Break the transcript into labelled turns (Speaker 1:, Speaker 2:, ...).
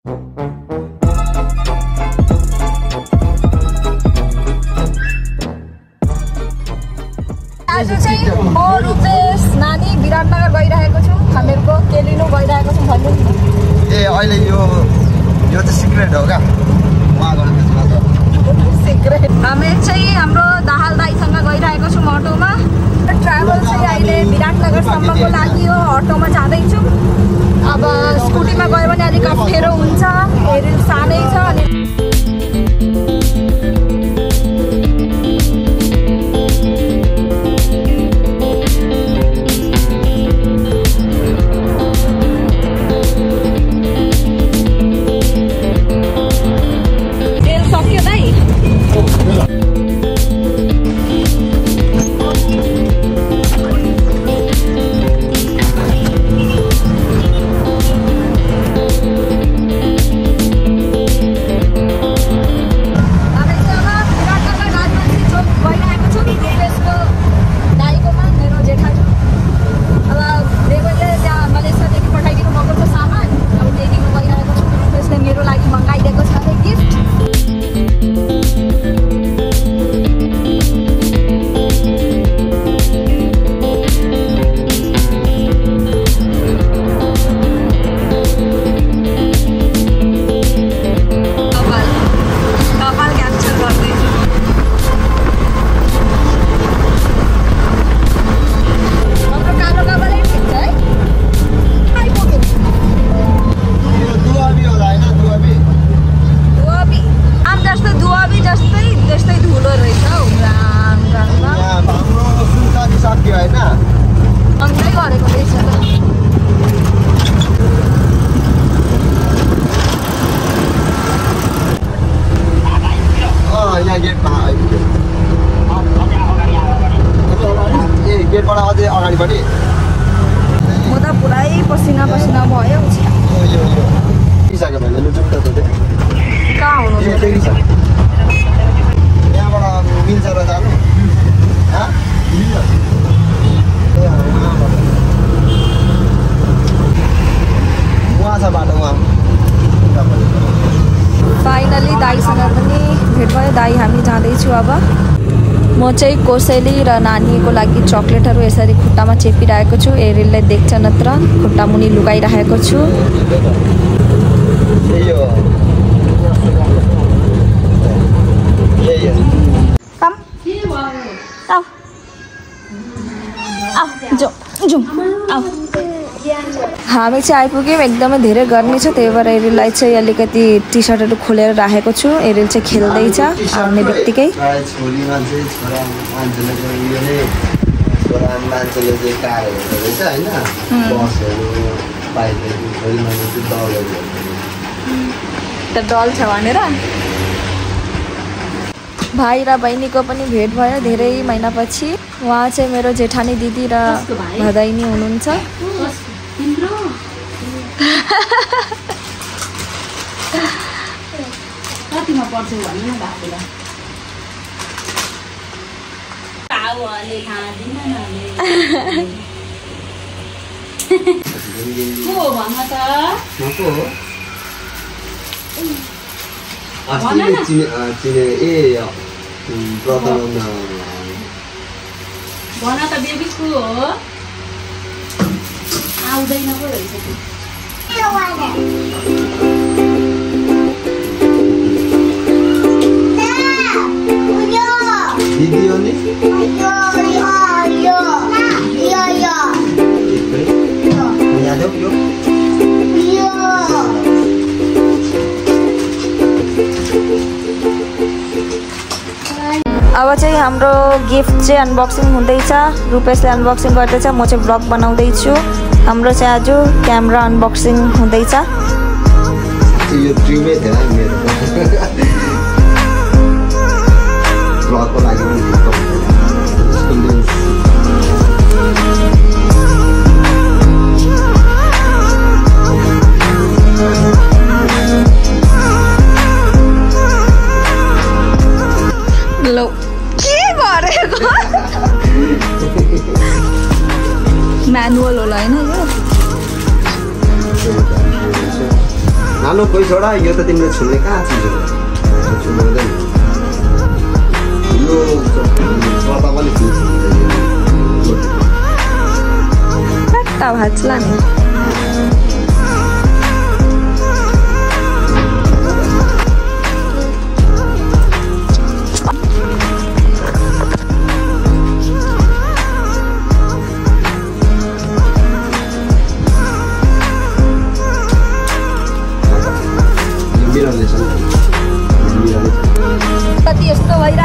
Speaker 1: आज चाहिँ म रुपेश नानी विराटनगर गइरहेको छु। हामीहरुको के लिनु गइरहेको छौं भन्नु नि।
Speaker 2: ए अहिले यो चाहिँ सिक्रेट हो क्या
Speaker 1: सिक्रेट। हामी चाहिँ हाम्रो दाहाल दाइसँग गइरहेको छौं अटोमा। ट्राभल चाहिँ अहिले विराटनगरसम्मको लागि हो अटोमा जाँदैछु। अब स्कुटीमा गयो भने अलिक अप्ठ्यारो हुन्छ, हेरिल सानै छ अनि
Speaker 2: गेटबाट अझै अगाडिपट्टि
Speaker 1: म त पुरै पसिना पसिना भयो।
Speaker 2: पिसक्यो भने लुजुम त
Speaker 1: कहाँ हुनु
Speaker 2: यहाँबाट मिल्छ र जानु उहाँ छ बाटो उहाँ।
Speaker 1: फाइनली दाइसँग पनि भेट भयो। दाइ हामी जाँदैछु। अब म चाहिँ कोसेली र नानीको लागि चकलेटहरू यसरी खुट्टामा चेपिरहेको छु। एरिलले देख्छ नत्र खुट्टा मुनि लुगाइरहेको छु। हामी चाहिँ आइपुग्यौँ। एकदमै धेरै गर्मी छ, त्यही भएर एरिललाई चाहिँ अलिकति टी सर्टहरू खोलेर राखेको छु। एरिल चाहिँ खेल्दैछ आउने बित्तिकै। डल छ भनेर भाइ र बहिनीको पनि भेट भयो धेरै महिनापछि। उहाँ चाहिँ मेरो जेठानी दिदी र भदैनी हुनुहुन्छ।
Speaker 3: कतिमा पढ्छौ भन्नु न बाबुलाई। ताउले थाहा दिन न को भन्न त भन त बेबी को हो। आउँदैन पो रहेछ
Speaker 2: दिदी हो नि
Speaker 1: अब चाहिँ हाम्रो गिफ्ट चाहिँ अनबक्सिङ हुँदैछ। रुपेशले अनबक्सिङ गर्दैछ, म चाहिँ ब्लग बनाउँदैछु। हाम्रो चाहिँ आज क्यामेरा अनबक्सिङ हुँदैछ।
Speaker 2: यो ड्रिमै थियो मेरो ब्लगको लागि
Speaker 1: लो के गरेको म्यानुअल होला हैन यो।
Speaker 2: नानो कोही छोडा यो त तिमीले छुने कहाँ चिज हो छुनु हुँदैन यो पता पनि
Speaker 1: पत्ता भाजला नि कति यस्तो भइरहेको